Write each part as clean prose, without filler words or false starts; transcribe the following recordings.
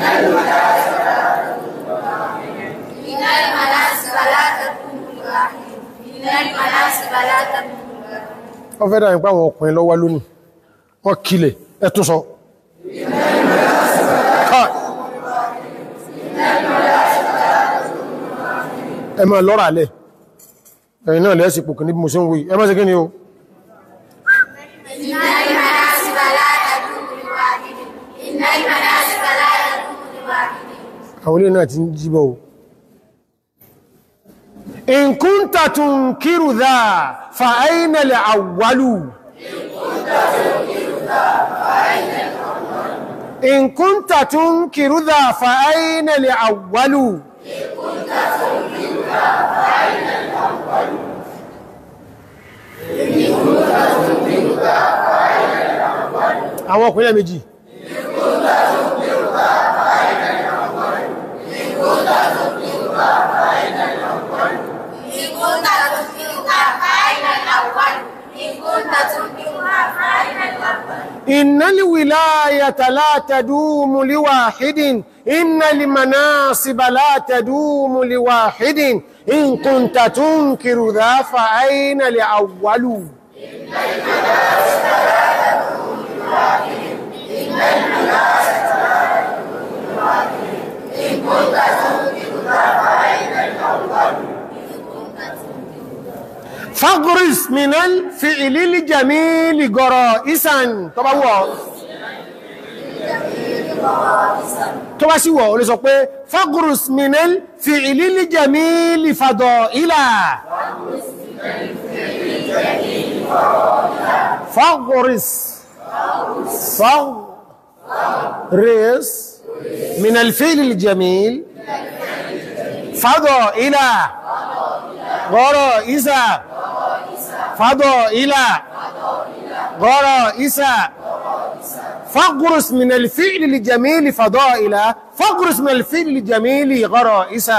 wọ́n fẹ́ dáa nípa àwọn ọkùnrin lọ́wọ́ lónìí wọ́n kílẹ̀ ẹ̀tún sọ ẹmọ lọ́rà alẹ́ ẹ̀yìn náà lẹ́ẹ̀sì pòkì níbi mo ṣe ń wí ẹmọ sí kí ni o àwọn ilé náà ti ń jíbọ̀ o in kunta tunkiru dha fa ayna al-awwalu in kunta tunkiru dha fa ayna al-awwalu àwọn ọkùnrin méjì إن الولاية لا تدوم لواحد إن المناصب لا تدوم لواحد إن كنت تنكر ذا فأين الأول إن المناصب لا تدوم لواحد إن المناصب لا تدوم لواحد إن كنت تنكر ذا فأين الأول فاغرس من الفعل الجميل غرائسا طبعا هو طبعا سي هو لè sọ pé فاغرس من الفعل الجميل فضائلا فاغرس من الفعل الجميل فضائلا غرائسا فضائلا غرائسا فاغرس من الفعل الجميل فضائلا فاغرس من الفعل الجميل غرائسا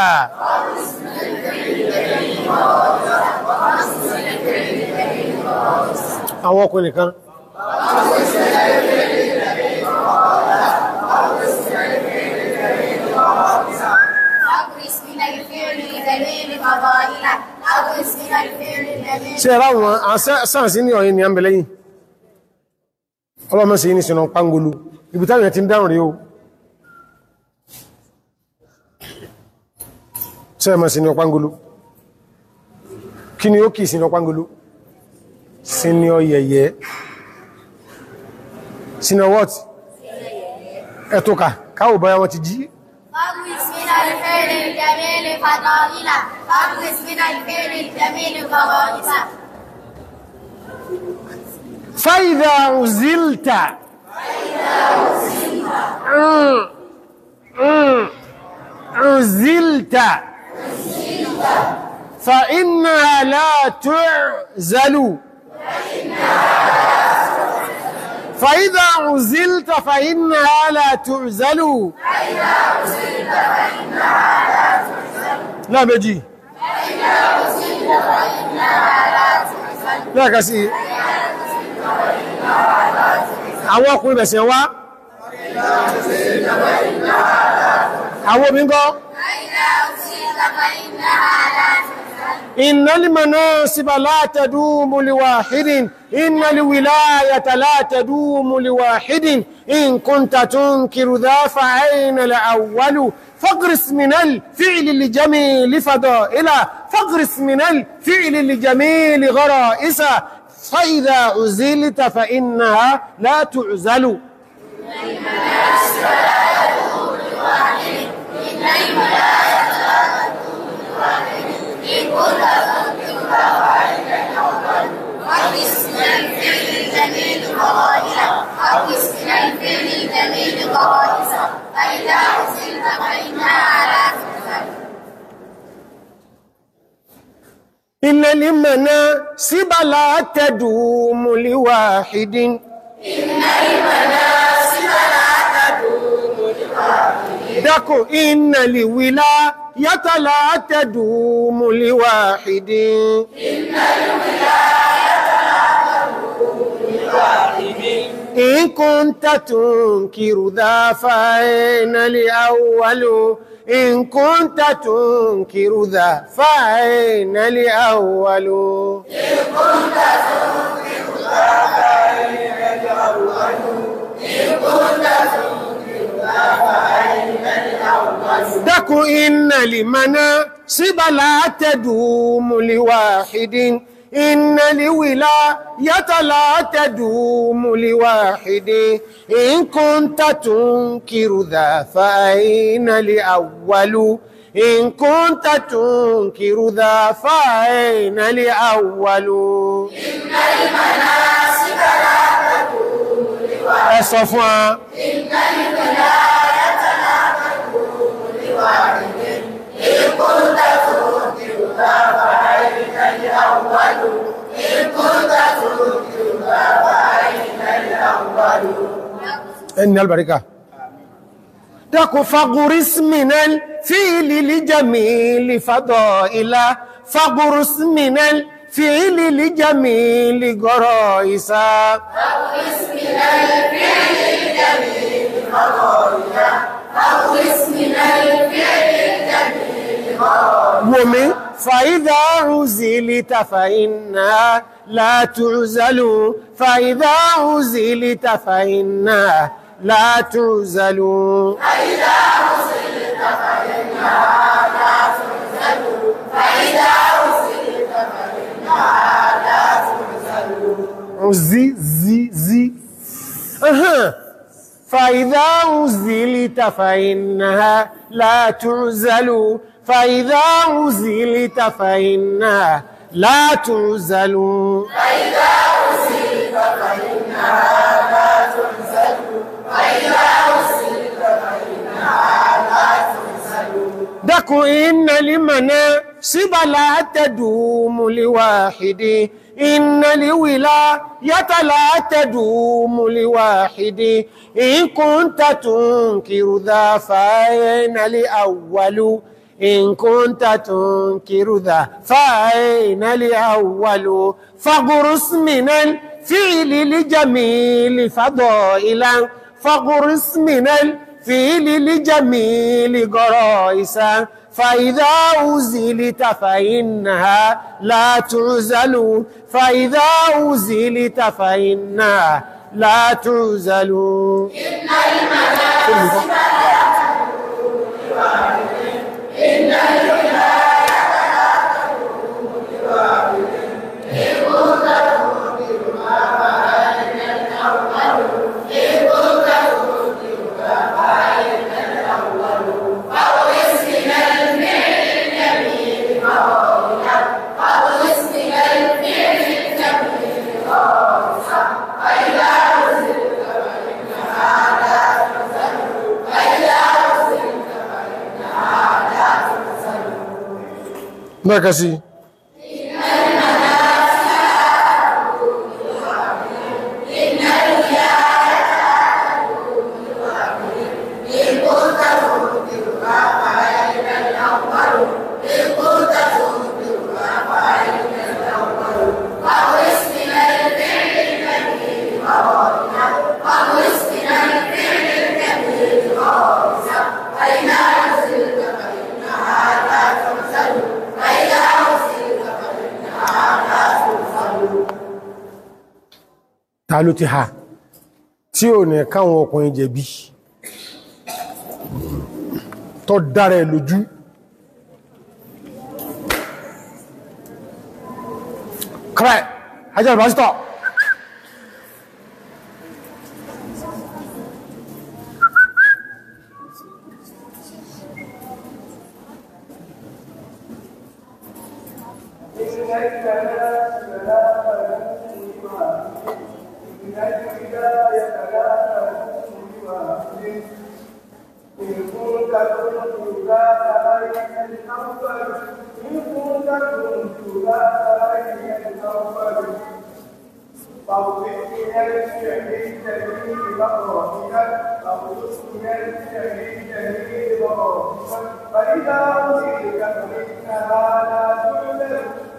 àwọn ọkùnrin kan ṣe ẹ̀rá wọn sáàsí ní ọ̀yìn ni a ń bẹ̀lẹ̀ yìí ọlọ́mọ sí ní sínú pangolo ibi táwọn ti ń dáhùn rí o ṣe ẹ̀mọ̀ sínú pangolo kí ni ó kìí sínú pangolo sínú ọyẹ̀yẹ sínú what ẹ̀tọ́ka káwò báyá wọn ti jí فاغرس من الفعل الجميل فضائلا فاغرس من الفعل الجميل غرائسا فإذا عزلت عزلت فإنها لا تعزل فإذا عزلت فإنها لا تعزل لا بجي لا كسي àwọn ọkùnrin bẹ̀sẹ̀ wá àwọn obìnrin gọ́ إن المناصب لا تدوم لواحد إن الولاية لا تدوم لواحد إن كنت تنكر ذا فأين الأول فاغرس من الفعل الجميل فضائلا فاغرس من الفعل الجميل غرائسا فإذا عزلت فإنها لا تعزل إن المناصب لا تدوم لواحد إن المناصب لا تدوم لواحد دكو إن الولاية لا تدوم لواحد إن الولاية لا تدوم لواحد إن كنت تنكر ذا فأين الأول إن كنت تنكر ذا فأين الأول إن كنت تنكر ذا فأين الأول إن كنت تنكر ذا فأين الأول دك إن لمناصب لا تدوم لواحد إن الولاية لا تدوم لواحد إن كنت تنكر ذا فأين الأول إن كنت تنكر ذا فأين الأول إن المناصب لا تدوم لواحد إن الولاية لا تدوم لواحد إن كنت تنكر ذا فأين الأول إن كنت تنكر ذا فأين الأول إن البركة دك فغرس من الفعل لجميل فضائلا فغرس من الفعل لجميل غرائسا فغرس من الفعل لجميل فضائلا فغرس من الفعل لجميل غرائسا ومن فإذا عزلت فإنها لا تعزل فإذا عزلت فإنها لا تعزل فإذا عزلت فإنها لا تعزل فإذا عزلت فإنها لا تعزل عزي زي زي فإذا عزلت فإنها لا تعزل فإذا عزلت فإنها لا تعزل فإذا عزلت فإنها لا تعزل فإذا عزلت فإنها لا تعزل دك إن المناصب لا تدوم لواحد إن الولاية لا تدوم لواحد إن كنت تنكر ذا فأين الأول إن كنت تنكر ذا فأين الأول فغرس من الفعل لجميل فضائلا فغرس من الفعل لجميل غرائسا فإذا عزلت فإنها لا تعزل فإذا عزلت فإنها لا تعزل إن المناصب لا تدوم لواحد إن الولاية لا تدوم لواحد إن كنت تنكر ذا فأين الأول إن كنت تنكر ذا فأين الأول فغرس من الفعل الجميل فضائلا فغرس من الفعل الجميل غرائسا فإذا عزلت فإنها لا تعزل فإذا عزلت فإنها لا تعزل مركزي إن المناصب لا تدوم لواحد إن الولاية لا تدوم لواحد إن كنت تنكر ذا فأين الأول إن كنت تنكر ذا فأين الأول فغرس من الفعل الجميل فضائلا فغرس من الفعل الجميل غرائسا فإذا عزلت فإنها لا تعزل فإذا عزلت فإنها لا تعزل ta ló ti ha tí ò ní káwọn ọkùnrin jẹ̀bi tó dára ẹ̀ lójú kọ́rẹ̀ ajá ìbásítọ̀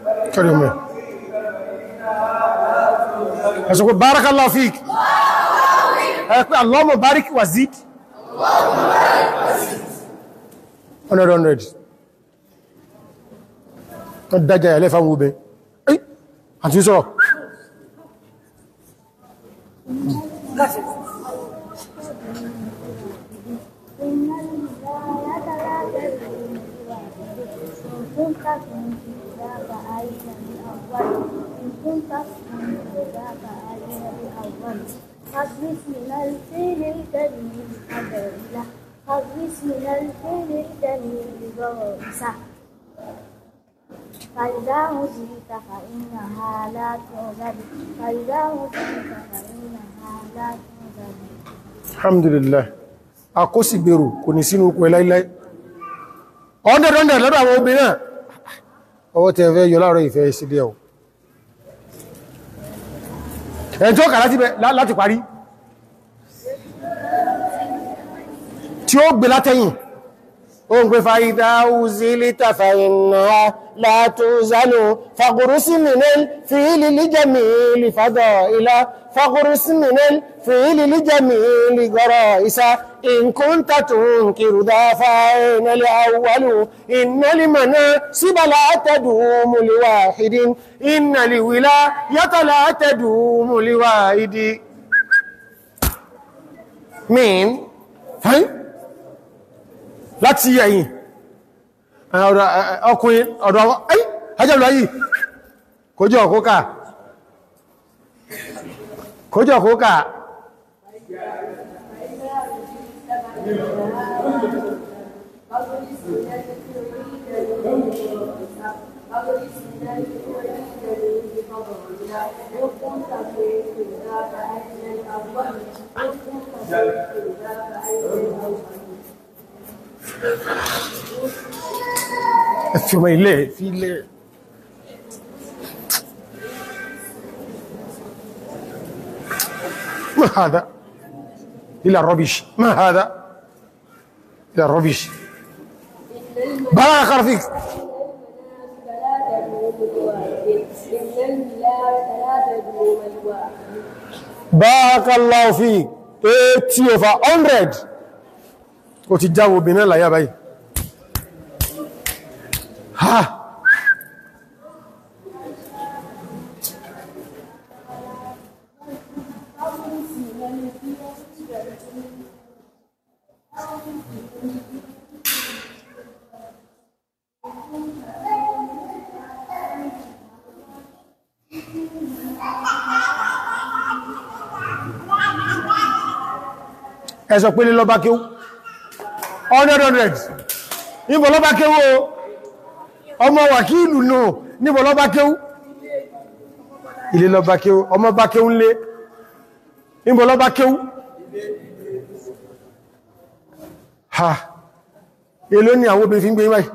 بارك الله فيك pé Allahumma barik wazid 100 tó dájá yà lẹ́fà wúbẹ̀ àti sọ́rọ̀ خصص من الفيل الجميل فضائلة خصص من الفيل الجميل بواسع فإذا هزيت فإنها لا توزن فإذا هزيت فإنها لا توزن. الحمد لله àkósì gbèrò kò ní sínú okùn ẹláìláì ọ̀dẹ̀ lọ́dọ̀ àwọn obìnrin náà ọwọ́ tẹ́ fẹ́ yọ láàárọ̀ ìfẹ́ ìsìlẹ̀ ọ̀ ẹjọ́ kà láti parí tí ó gbé látẹ̀yìn ó ń gbé fàídà uzilita fàínà látúzánú fàgùrúsí mìíràn fi lílí jẹ́mì lè fàdọ̀ ilá fàgùrúsí mìíràn fi lílí jẹ́mì lè gọ́rọ̀ isa in kunta tunkiru dafa'ina al-awwalu inna limana sibala tadumu liwahidin inna liwilayata la tadumu liwahidi min fine láti ẹ̀yìn ọkùnrin ọ̀dọ̀ ajẹ́bìlá yìí kójọ kókà ẹ̀fìmọ̀ ilẹ̀ fílẹ̀ ما هذا إلى الربش ما هذا إلى الربش بارك الله فيك بارك الله فيك 80/100 ó ti jáwọ́ obìnrin láyá báyìí ha ẹ̀sọ̀ pé ní lọ́bá kí ó 100 níbò lọ́bá kí ó ọmọ wàkílù náà níbò lọ́bá kí ó ilé lọ́bá kí ó ọmọ bá kí ó ń lé níbò lọ́bá kí ó ha èlò ní àwọn obìnrin fi ń gbé báyìí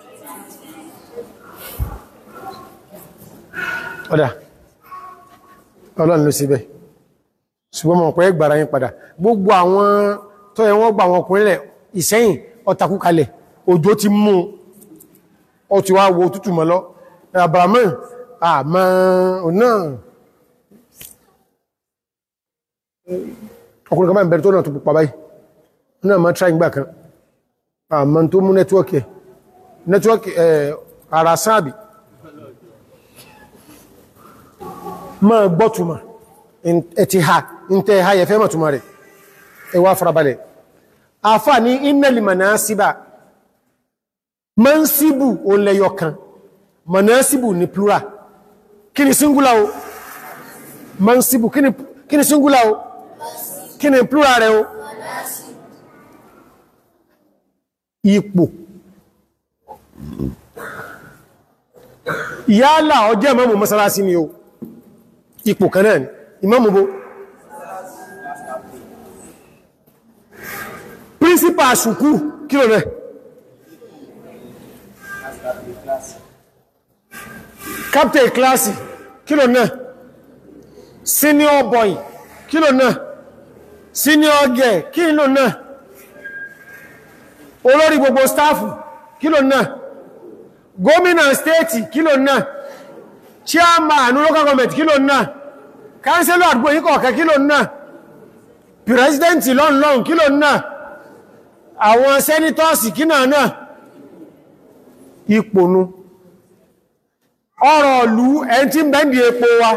ọ̀dá ọlọ́run ló síbẹ̀ ṣùgbọ́n mọ̀ pé gbàrà yín padà gbogbo àwọn tó yẹ wọ́n gbà wọn ọkùnrin rẹ̀ ìsẹ́yìn ọtakú kalẹ̀ òjò ti mú ọ ti wá wo tútù mọ́ lọ àbàmọ́ àmọ́ náà ọkùnrin kan bá ń bẹ̀rẹ̀ tó náà tó pupa báyìí náà máa tráì gbà kan àmọ́ tó mú nẹ́tíwọ́kì ara sáàbì máa gbọ́tùmọ̀ ẹ̀tì ha ìntẹ́ ha yẹ fẹ́ mọ̀ túnmọ̀ rẹ̀ ẹwà farabalẹ̀ àfà ní innal manasiba mansibu o lẹ́yọkan manasibu ni plural kí ni singular o mansibu kí ni singular o kí ni plural rẹ̀ o ipò yálà ọjẹ́ ìmáàmù mọ́sálásí ni o ipò kan náà ni ìmáàmù bó principal ṣùkú kí ló rẹ̀ captain kílásì kí ló náà senior boy kí ló náà senior girl kí ló náà olórí gbogbo stáfù kí ló náà gómìnà stéètì kí ló náà chairman local government kí ló náà kánsẹ́lọ̀ àdúgbò yíkọ̀ ọ̀kẹ́ kí ló náà pírẹsidẹ́ntì lọ́nlọ́n kí ló náà àwọn sẹ́nítọ́ọ̀sì kí náà ìpònú ọ̀rọ̀ ìlú ẹn tí mẹ́ndì epo wa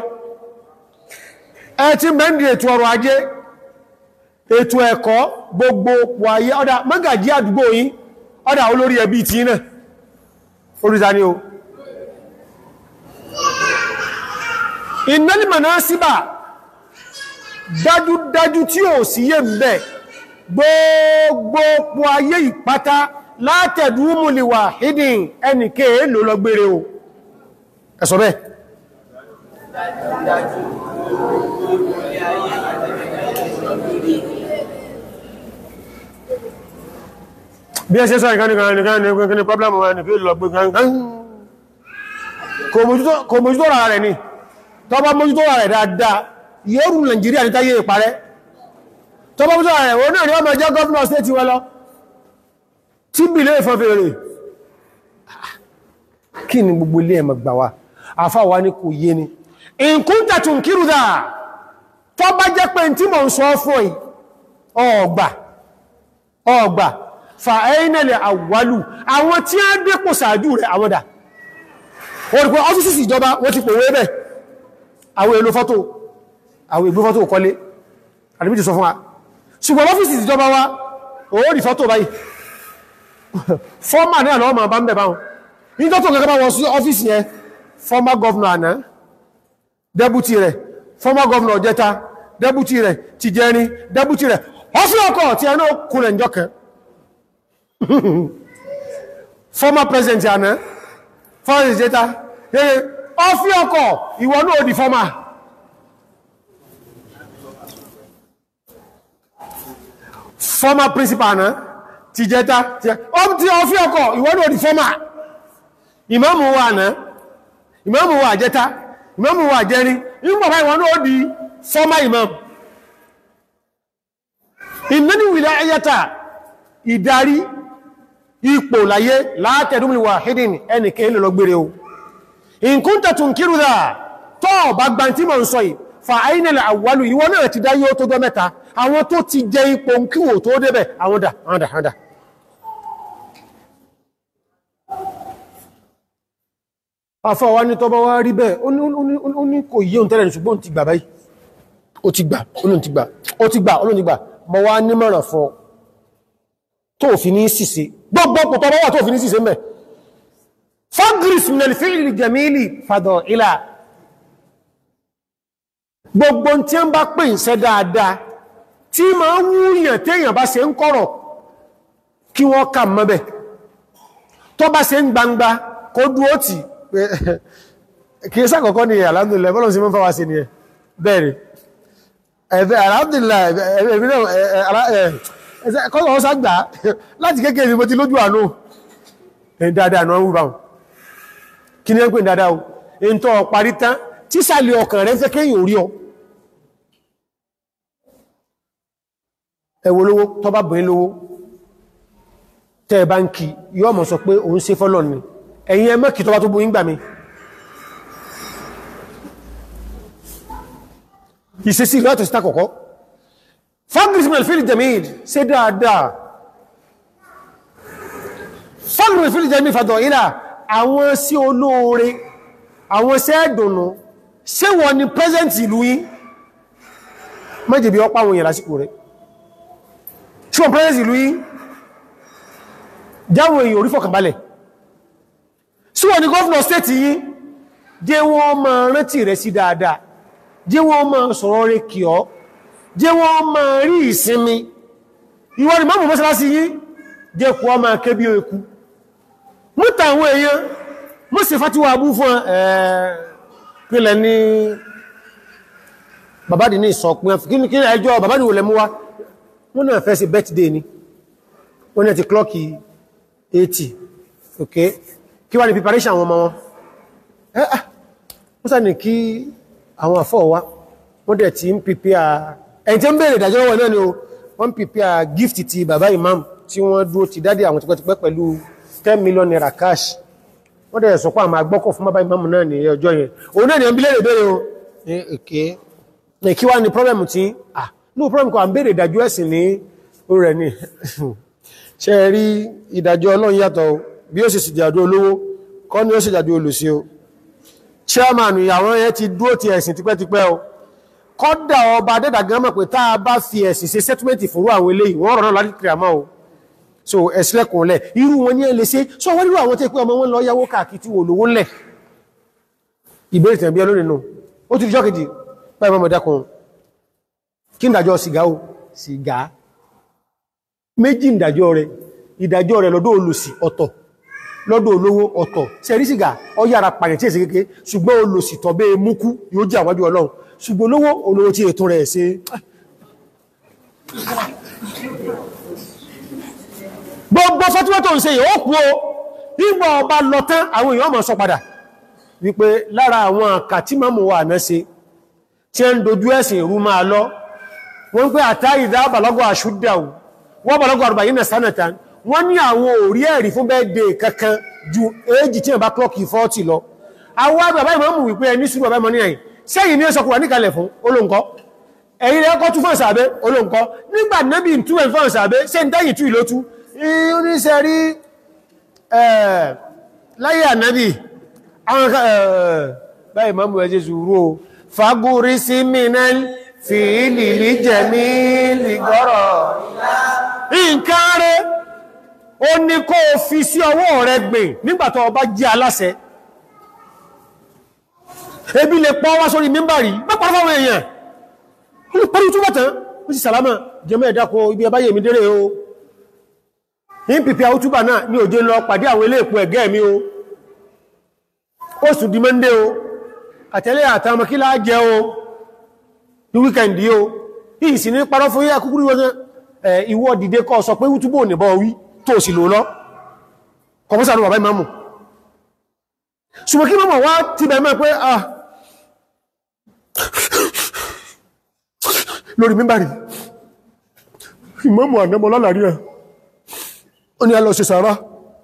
ẹ tí mẹ́ndì ètò ọrọ̀ ajé ètò ẹ̀kọ́ gbogbo pọ̀ ayé ọ̀dá mọ́gàjí àdúgbò yìí ọ̀dá olórí ẹbí tí náà oríta ni o ìnálìmọ̀ náà síbà dájúdájú tí ò sí yé mẹ́ gbogbo pọ̀ ayé ìpátá látẹ̀dúmùlìwà hídìn ẹnìké ló lọ gbére o ẹ̀sọ̀ bẹ́ẹ̀ bí ẹ ṣe sọ ìkan ní problem wọn ni kí lọ gbé kò mójútó ra rẹ̀ ni tó bá mójútó ra rẹ̀ dáadáa yóò rú Nàìjíríà ní táyé ìparẹ́ tó bá mójútó ra rẹ̀ wọ́n náà ni wọ́n máa jẹ́ gọ́ọ̀nà stéètì wọn lọ tí bí ilé ìfọn fèrè kí ni gbogbo ilé ẹ̀mọ̀ gbà wá àfáwà ní kò yé ni ìkúntà tún kírù dáa tó bá jẹ́ pé tí mọ̀ ń sọ fún ọgbà fa ẹ́nẹ̀lẹ̀ àwálù àwọn tí a dépò sàájú rẹ̀ àwọn dà wọ́n rí pé ọ́fíìsì ìjọba wọ́n ti pòwé bẹ̀ àwọn èlò fọ́tò àwọn ìgbé fọ́tò kọlé àdìbìtì sọ fún wa ṣùgbọ́n ọ́fíìsì ìjọba wa ó rí fọ́tò báyìí fọ́mà náà lọ́wọ́ ma bá ń bẹ̀ báwọn ní tó tó gẹ́gẹ́ bá wọ́n sí ọ́fíìsì yẹn former governor àná deputy rẹ̀ former governor jẹta deputy rẹ̀ ti jẹrin deputy rẹ̀ ọ́fí ọkọ̀ tí ẹnà kúrẹ̀ ìjọkẹ́ former president àná former jẹta ọ́fí ọkọ̀ ìwọ náà di former principal àná ti jẹta tí ọ́fí ọkọ̀ ìwọ náà di former ìmáàmù wa àná ìmáàmù wa àjẹta ìmáàmù wa àjẹrin ìgbàmà ìwọ̀n náà di former imam ìnáni wilayata ìdarí ipò láyé látẹ̀dúnmí wahidin ẹnìkẹ́ ilẹ̀ lọ́gbẹ̀rẹ̀ o in kunta tunkiru dha tó bá gbá tí mọ̀ ń sọ yìí fa ainal awwalu ìwọ náà ti dáyé ó tó dọ́ mẹ́ta àwọn tó ti jẹ ipò kíwò tó débẹ̀ àwọn dà àfọwà ní tọba wá rí bẹ́ẹ̀ ó ní kò yíò tẹ́lẹ̀ ṣùgbọ́n ti gbà báyìí ó ti gbà mọ̀ wá nímọ̀ràn fún tó fi ní síse gbogbo pọ̀tọ̀ wà tó fi ní síse mẹ́ fagris minal fi'li jamili fada'ila gbogbo tí ń bá pè ń ṣe dáadáa tí ma ń wúyàn téèyàn bá ṣe ń kọ̀rọ̀ kí wọ́n kà mọ́bẹ̀ tó bá ṣe ń gbangba kó dúó tì kìí sàkọ̀kọ́ ni alhamdulillah bọ́lọ̀ sí mọ́ fáwá sí ni ẹ bẹ́ẹ̀rẹ̀ ẹ̀fẹ́ alhamdulillah kọ́lọ̀ ọ́sá gbà láti kéèkéè mo ti lójú àánú dáadáa náà wúbá kí ní ẹ́ ń pè dáadáa o in tó parí tán tí sàlẹ̀ ọkàn rẹ̀ fẹ́ kéyìn orí ọ ẹwọ lówó tó bá bẹ̀rẹ̀ lówó tẹ́ bá ń kí yọ́ mọ̀ sọ pé òun ṣe fọ́lọ́ ni ẹ̀yin ẹ mẹ́kì tó bá tó bú ìgbà mi ìṣesí ìlú àtò síta kọ̀kọ́ fagrismal fil jamil ṣe dáadáa fagrismal fil jamil fàdọ̀ ìlà àwọn sí olóore àwọn sẹ́ẹ̀dùnú ṣe wọ́n ni present ìlú yí mẹ́jẹ̀bí ọpá àwọn èèyàn lásìkò rẹ̀ ṣe wọ́n present ìlú yí jáwọn èèyàn orí fọ̀kànbalẹ̀ sí wọ́n ni gọ́ọ̀nà stéètì yí jẹ́ wọ́n máa rántí rẹ̀ sí dáadáa jẹ́ wọ́n máa sọ̀rọ̀ rẹ̀ kí ọ jẹ́ wọ́n máa rí ìsinmi ìwọ́n ni mọ́mù mọ́sálásí yí jẹ́ kú ọ máa kẹ́ bí eku múta àwọn èèyàn mọ́ sí fàtíwà abú fún pílẹ̀ ní bàbádì ní ìsọ̀pín kí ẹjọ́ bàbádì wò lẹ mú wá wọ́n náà fẹ́ sí birthday ni wọ́n náà ti klọ́kì 80 okay kí wá ní preparation àwọn ọmọ wọn wọ́n sáà ní kí àwọn àfọ́ wá wọ́n dẹ̀ ti ń prepare ẹni tí ń bèèrè ìdájọ́ wọn náà ni wọ́n prepare gift ti bàbá imam tí wọ́n dúró ti dádì àwọn tipẹ́tipẹ́ pẹ̀lú 10 million naira cash wọ́n dẹ̀ sọ pé àmà agbọ́kọ̀ fún bàbá imam náà ní ọjọ́ yẹn òun náà ni ẹn bí lérè bèèrè o kí wá ní problem tí no problem kò à ń béèrè ìdájọ́ ẹ̀sìn ní orẹ̀ ni ṣe rí ìdájọ́ Ọlọ́run yàtọ̀ bí ó sì ṣèjàdó olówó kọ́ ni ó ṣèjàdó olùsí o chairman ìyàwó yẹn ti dúró ti ẹ̀sìn tipẹ́tipẹ́ o kọ́dà ọba adẹ́dàgán mọ̀ pé tá a bá fi ẹ̀sìn ṣe settlement fúrú àwọn eléyìí wọ́n rọ̀nà láti kìrìàmọ́ o so ẹ̀sìlẹ̀kùnlẹ̀ irú wọn ní ẹlẹ́ sí so wọ́n rírò àwọn tó pé ọmọ wọn lọ yáwó káàkiri tí wò lówó lẹ̀ ìbéèrè tẹ̀bí ọlọ́rin nù ó ti dijọ́ kejì báyìí mọ́ dákun kí ìdájọ́ sìgá o sìgá méjì ìdájọ́ rẹ̀ lọ́dọ̀ olùsì ọ̀tọ̀ lọ́dọ̀ olówó ọ̀tọ̀ sẹ́rí sìgá ó yára pàyẹ̀ tí èsì kéèké ṣùgbọ́n olùsì tọ́bẹ̀ múkú yóò jẹ́ àwájú Ọlọ́run ṣùgbọ́n olówó tí ètò rẹ̀ ṣe gbogbo fọ́tíwọ́ tó ń ṣe yìí ó kú o nígbà ọba lọ tán àwọn èèyàn mọ̀ sọ padà wípé lára àwọn àkà tí mọ́mù wà náà ṣe tí ẹ ń dojú ẹ̀sìn ìrú máa lọ wọ́n pé àtà ìdá bàlọ́gọ́ àṣúdáwù wọ́n bàlọ́gọ́ àrùbà yìí nà sánàtàn wọ́n ní àwọn orí ẹ̀rí fún bẹ́ẹ̀dẹ̀ kankan ju èjì tí ẹ bá klọ́kì 40 lọ àwọn bàbá ìmọ̀mù wípé ẹni sùúrù bàbá ìmọ̀ ní ẹ̀yìn sẹ́yìn ní ẹsọkùnrin níkalẹ̀ fún olóǹkọ́ ẹ̀yìn rẹ̀ kọ́ tún fún ìsàbẹ́ olóǹkọ́ nígbà nẹ́bí tún ẹ̀ fún ìsàbẹ́ ṣe ń tẹ́yìn tú ìlótú oníṣẹ́ rí láyé ànábì àwọn báyìí mọ́mù ẹjẹ́ sùúrù o fagúrí sí mìíràn fi ìlìlì jẹ̀mí lìgọ́rọ̀ nǹkan rẹ̀ ó ní kó fi sí ọwọ́ rẹ̀ gbìn nígbàtọ̀ ọba jẹ́ aláṣẹ ebi lè pọ́ wá sórí mímbàrí mẹ́pàá fáwọn èèyàn olùpẹ́rù túnbọ̀ tán ó sì sàlámà jẹmọ́ ẹ̀dàkọ ibi ẹbáyé mi dérè o ní pìpì àwútúbà náà ní òjé lọ pàdé àwọn ilé ìpò ẹ̀gẹ́ mi o ó sùn di mọ́ndé o àtẹ́lẹ̀ àtàmọ́kílá jẹ́ o ní wíkẹ̀ndì o ìsì ní parọ́ fún yá kúkúrú wọn ìwọ dìde kọ́ sọ pé wútúbò nìbọ̀ wí tó sì lò lọ kọmọ́sàrù bàbá ìmáàmù ṣùgbọ́n kí mọ́mọ̀ wá ti bẹ̀rẹ̀ pé lórí mímbàrí ìmáàmù ànẹ́mọ́ lálàrí ẹ̀ ó ní a lọ ṣe sàárá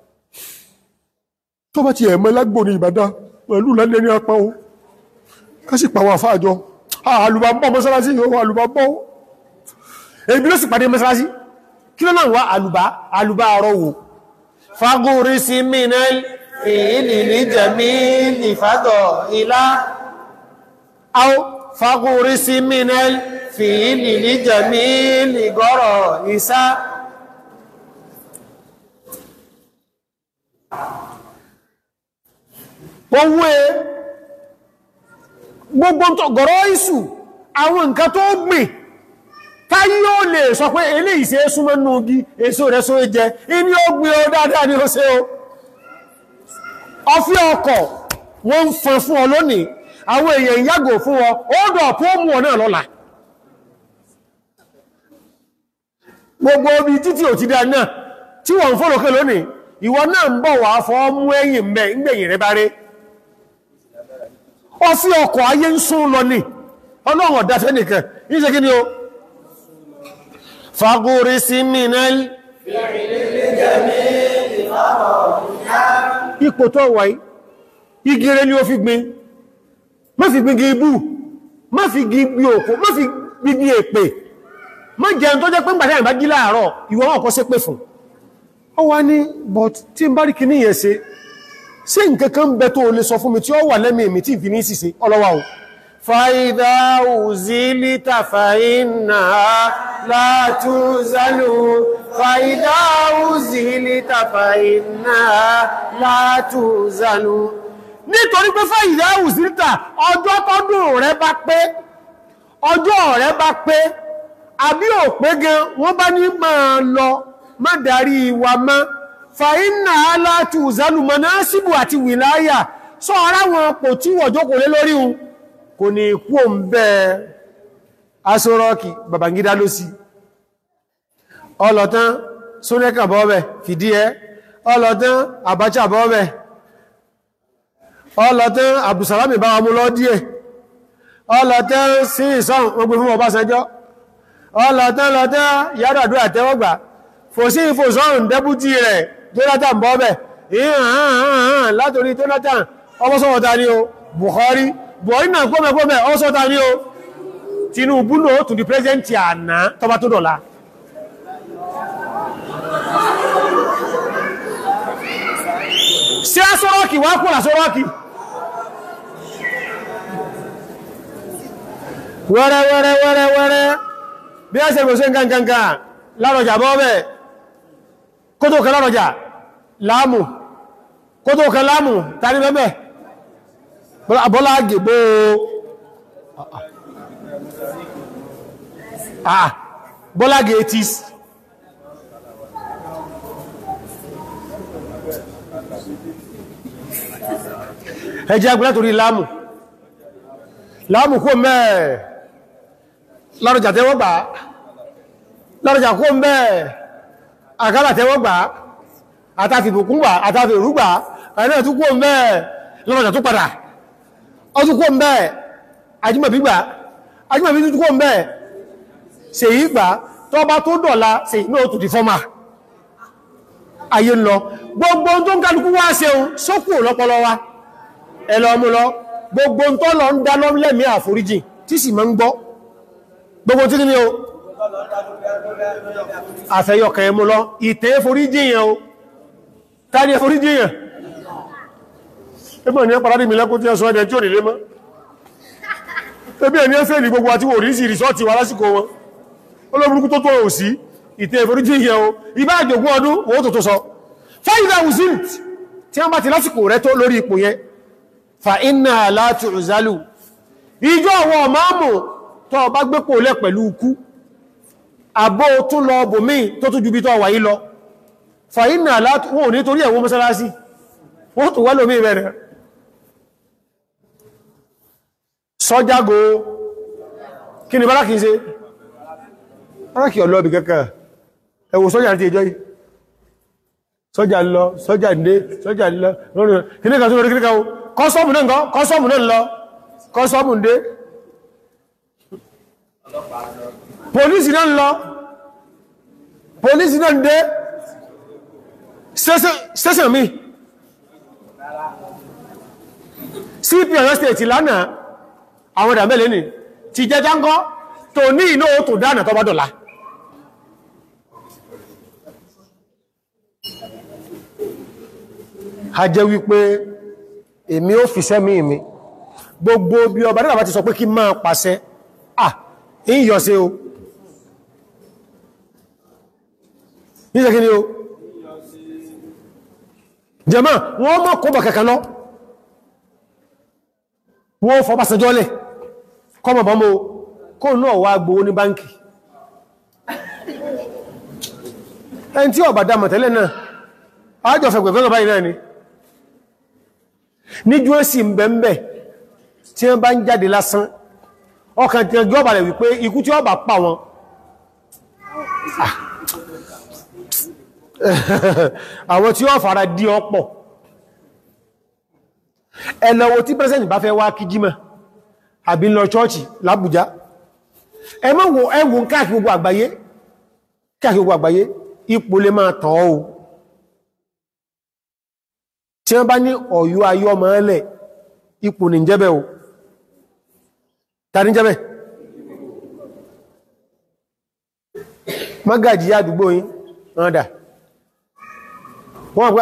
tó bá ti ẹ̀mọ́ lágbò ní Ìbàdàn pẹ̀lú lẹ́lẹ́ ní apá o ká sì pàwọn àfáàjọ àlùbàbọ́ mọ́sálásí yóò àlùbàbọ́ èbí ló sì pàdé mọ́sálásí kí ló náà wá àlùbà àrọ̀ wò fagúrí sí mìíràn ìlìlì jẹ̀mílì fàdọ̀ ilá au fagúrí sí mìíràn ìlìlì jẹ̀mílì gọ́rọ̀ ìsá owó gbogbo tó gọ̀rọ̀ ìsù àwọn nǹkan tó gbìn táyí yóò lè sọ pé eléyìí ṣe súnmọ́ nínú igi èso rẹ̀ só jẹ inú ó gbìn ó dáadáa ní ó ṣe ó ọfí ọkọ̀ wọ́n ń fọn fún ọ lónìí àwọn èèyàn yàgò fún ọ ọdọ̀ tó mú ọ náà lọ́la gbogbo obi títí ò ti dá náà tí wọ́n ń fọ́lọ́kẹ́ lónìí ìwọ náà ń bọ̀ wà fọ́ mú ẹ̀yìn mẹ́ ìgbẹ̀yìn rẹ̀ bá rí ọfí ọkọ̀ ayé ń sún lọ ní ọlọ́run ọ̀dá fẹ́ nìkan níṣẹ́ kí ni ó fagúrí sí mìíràn ipò tó wáyé igi rẹ̀ ni ó fi gbin má fi gbin ibú má fi gbin òkú má fi gbin èpè má jẹun tó jẹ́ pé ń gbàdá ìbá jí láàárọ̀ ìwọ wọn kọ́ sí pé fún ọ wá ní but tí ń bá rí kìíní yẹn ṣe nǹkankan ń bẹ tó lè sọ fún mi tí ó wà lẹ́mí mi tí ìfìní síse ọlọ́wà o fàídà òzílítà fàínà látúzálù fàídà òzílítà fàínà látúzálù nítorí pé fàídà òzílítà ọjọ́ tọ́dún rẹ bá pé ọjọ́ rẹ bá pé àbí ò pé gan wọ́n bá ní máa lọ má darí wa mọ́ fàínà alátù zalùmọ̀ná síbù àti wìláyà sọ ara wọn pò tí wọ́n jókòó lé lórí un kò ní kú o ń bẹ́ aṣọ́rọ́kì Babangida ló sí ọlọ̀tán Sónẹ́kà bọ́ọ̀bẹ̀ fìdí ẹ ọlọ̀tán Abacha bọ́ọ̀bẹ̀ ọlọ̀tán Abdulsalami bá wa mú lọ díẹ̀ ọlọ̀tán sí ìsọ́n gbogbo fún Ọbásanjọ́ ọlọ̀tán Yar'Adua àtẹ́wọ́gbà fòsí ìfòsọ́rùn dẹ́bútì rẹ̀ Jonathan bọ́ọ̀bẹ̀ ìhàn látorí Jonathan ọmọ́sọ́wọ́ta ní o Buhari náà gbọ́mẹ̀gbọ́mẹ̀ ọmọ́sọ́ta ní o Tinubu náà tún di president àná tó bá tó dọ̀la ṣé Asorọ́kì wá kúrò Asorọ́kì wẹ́rẹ́ bí a ṣe gbèsè nǹkan lárọjà bọ́ọ̀bẹ̀ kótó kan lárọjà láàmù kótó kan láàmù tàbí bẹ́bẹ̀ bọ́lá gẹ̀gbó bọ́lá gẹ̀ẹ́tìs ẹjẹ́ agbẹ́lá torí láàmù kó mẹ́ẹ̀ lárọjà tẹ́wọ́ gbà lárọjà kó mẹ́ẹ̀ àkálà tẹ́wọ́ gbà àtàfìbùkún gbà àtàfìrú gbà ẹ̀rẹ́ tó kó mẹ́ẹ̀ lárọjà tó padà ọdún kó mẹ́ẹ̀ ajímọ̀bí gbà ajímọ̀bí tó kó mẹ́ẹ̀ ṣèyí gbà tó bá tó dọ̀la ṣèyí náà tó di fọ́mà ayé ń lọ gbogbo tó ń kálukú wá ṣeun sókù lọ́pọlọ wa ẹlọ ọmọ lọ gbogbo tó lọ ń dá lẹ́mí àforíjì tí sì máa ń gbọ́ gbogbo tí ní o àfẹ́yọkẹ̀ ẹmú lọ ìtẹ́ foríjì yẹn o tàbí foríjì yẹn ẹgbọ́n ni ẹ paradì mi lẹ́kún tí ẹ sọ ẹ̀dẹ̀ tí ò nílé mọ́ ẹbí ẹni ẹ fẹ́ ní gbogbo àti wòrí sí rìsọ́ọ̀tì wà lásìkò wọn olóburúkú tó tó ò sí ìtẹ́ foríjì yẹn o ibá àjògún ọdún owó tó tó sọ fáìdà wùsílt tí wọ́n bá ti lásìkò rẹ tó lórí ipò yẹn fa iná láti ìzálù ìjọ àwọn ọmọ tó bá gbépò lẹ pẹ̀lú ikú àbó tún lọ bòmí tó tún ju bí tó wà yí lọ fa iná láti wọ́n ní torí ẹ̀wọ́ mọ́sálásí wọ́n tó wá lómi rẹ̀ sọ́jágo kí ni bára kìí ṣe bára kìí ọlọ́bì kẹ́kẹ́ ẹwọ sọ́jà àti ìjọ yìí sọ́jà lọ sọ́jà ndé sọ́jà lọ lọ́rùn kìníkà tó lórí kìníkà kọ́sọ́mù náà nǹkan kọ́sọ́mù náà lọ kọ́sọ́mù ndé pòlísì náà lọ pòlísì náà ndé sẹ́sẹ̀ mi CP Ọ̀yọ́ state lánàá àwọn ìdàmẹ́lẹ́ ni ti jẹ́ jángọ́ tó ní inú tó dáná tó bá dọ̀lá a jẹ́ wípé èmi ó fi sẹ́mí mi gbogbo bí ọba nígbà bá ti sọ pé kí máa pàṣẹ in yọ sí o ní ṣe kí ni o jẹ́mọ́ wọ́n mọ́ kó bọ̀ kẹ̀kẹ́ lọ wọ́n fọ́ Ọbásanjọ́ lẹ̀ kọmọ̀ bọ́mọ́ kó náà wá gbówó ní báńkì ẹni tí ọba dámọ̀ tẹ́lẹ̀ náà ájọ fẹ̀gbẹ̀fẹ́ báyìí náà ni níjú èsì mbẹ̀mbẹ̀ tí wọ́n bá ń jáde lásán ọkàn tí ọjọ́ ọba rẹ̀ wípé ikú tí ọba pa wọn àwọn tí ó fara dí ọ̀pọ̀ ẹlọ́wọ́ tí pẹ́sẹ̀ntì bá fẹ́ wá kí jímọ̀ àbí lọ ṣọ́ọ̀ṣì l'Ábùjá ẹwùn káàkiri gbogbo àgbáyé ipò lè máa tàn ọ́ tí wọ́n bá ní Ọ̀yọ́ ayọ́ mọ́ẹ́lẹ̀ ipò ní jẹ́bẹ̀ o ta ní jẹ́bẹ̀ mágàjí àdúgbò yìí rádà wọ́n pẹ́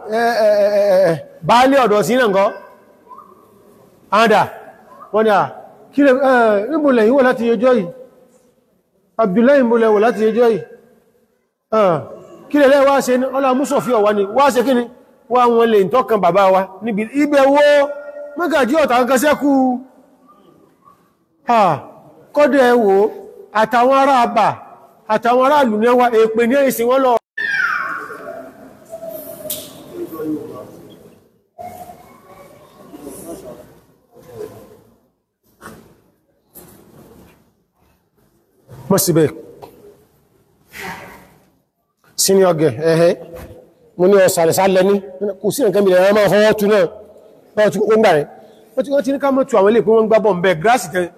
báálé ọ̀dọ̀ sí náà nǹkan àádà wọ́n ni kí lè níbòlẹ̀ yíwọ̀ láti ẹjọ́ yìí Abdullahi níbòlẹ̀ wọ̀ láti ẹjọ́ yìí kí lè lẹ́wàá ṣe ní ọlá músọ̀fí ọ̀wá ni wá ṣe kí ni wá wọn lè tọ́kan bàbá wa níbi ibẹ̀ wo mọ́gàjí ọ̀tà kankan sẹ́kù kọ́dẹ̀ ẹwò àtàwọn ará àbà àtàwọn ará ìlú ní ẹwà èpè ní ìsìn wọ́n lọ mọ́ síbẹ̀ sínú ọgẹ̀ ẹ̀hẹ́ mo ní ọ̀sàrẹ̀sálẹ̀ ní kò sí nǹkan mìíràn máa fọwọ́ tú náà wọ́n tí ó ń gbà rẹ̀ wọ́n tí ní ká mọ́ tú àwọn ilé pé wọ́n gbábọ̀ ń bẹ gíráàsì tẹ́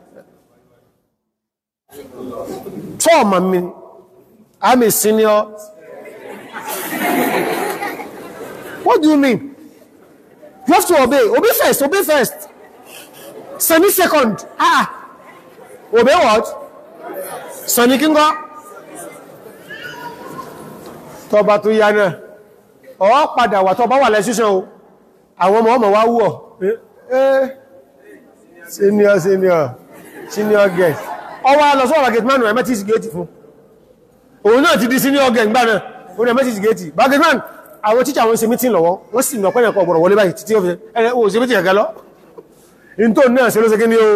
tọ́ọ̀mà mi I'm a senior. What do you mean? You have to obey first, obey first. Semi second. obey what? Sọ ní kí ń kọ́? Tọba tó yá náà, ọ padà wà tọba wà lẹ́ṣíṣàn o, àwọn ọmọ wá wúọ̀. Senior guest. Ọwọ́ lọ sọ́wọ́ Bagetman rẹ̀ mẹ́tí ìsìgéètì fún. Òun náà ti di senior guest gbá náà, ó rẹ̀ mẹ́tí ìsìgéètì. Bagetman, àwọn tíṣà wọn ṣe mítìn lọ́wọ́, wọ́n sì nọ pẹ́lẹ̀kọ́ ọgbọ̀rọ̀ wọlé báyìí títí ó fi ṣe mítìn ẹ̀gẹ́ lọ. In tó náà ṣe ló ṣe kí ní o.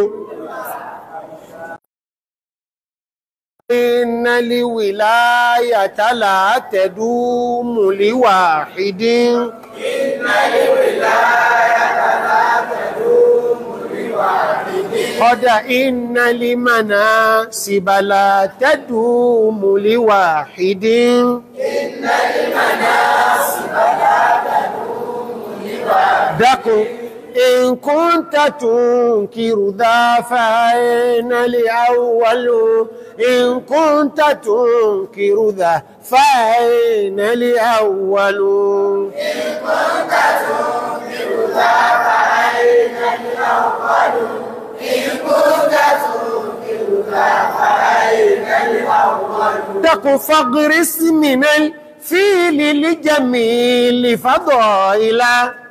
Innal wilayata la tadumu li wahidin. Innal wilayata la tadumu li wahidin. Qada innal manasiba la tadumu li wahidin. Innal manasiba la tadumu li wahidin. Dákun. إن كنت تنكر ذا فأين الأول إن كنت تنكر ذا فأين الأول إن كنت تنكر ذا فأين الأول إن كنت تنكر ذا فأين الأول تك فاغرس من الفيل لجميل فضائلا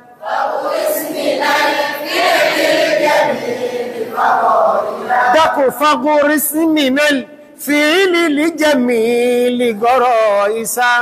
دك فغرس من الفعل لجميل غرائسا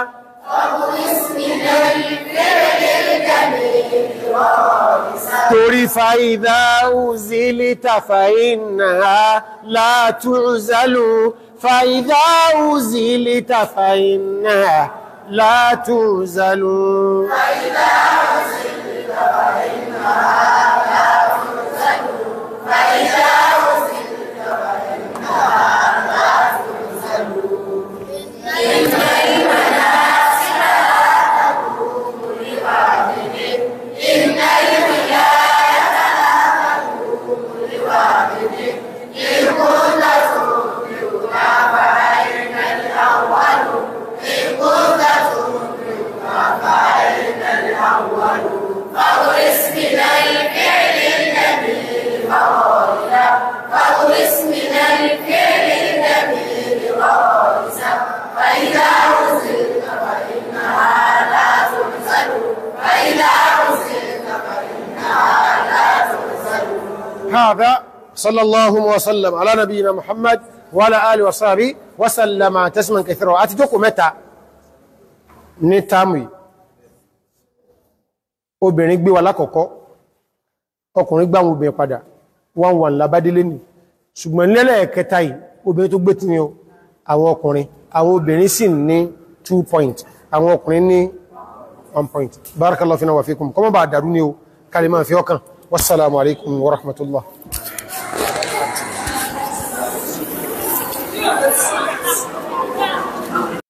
تري فإذا أزلت فإنها لا تعزل فإذا أزلت فإنها لا تعزل فإذا أزلت فإنها لا تعزل فإذا أزلت فإنها لا تعزل إن المناسك لا تكون لواحد إن الولاية لا تكون لواحد إن كنت تنكرها فأين الأول إن كنت تنكرها فأين الأول فاغرس من الفعل الجميل غرائزا فاغرس من الفعل الجميل غرائزا فإذا أرسلت فإنها لا ترسل فإذا أرسلت فإنها لا ترسل. هذا صلى الله وسلم على نبينا محمد وعلى آله وصحبه وسلم تسليما كثيرا. أتجوكو متى نتامي obìnrin gbé wa lákọ̀ọ́kọ́ ọkùnrin gbá àwọn obìnrin padà wọ́n wà lábádélé ní ṣùgbọ́n lẹ́lẹ́ẹ̀kẹta yìí obìnrin tó gbé tí ní àwọn ọkùnrin àwọn obìnrin sì ní 2 point àwọn ọkùnrin ní 1 point. Barakallahu fina wa fikum kọmọ bá dàrú ní o kalima fi ọkàn. Wassalamu alaikum wa rahmatullah.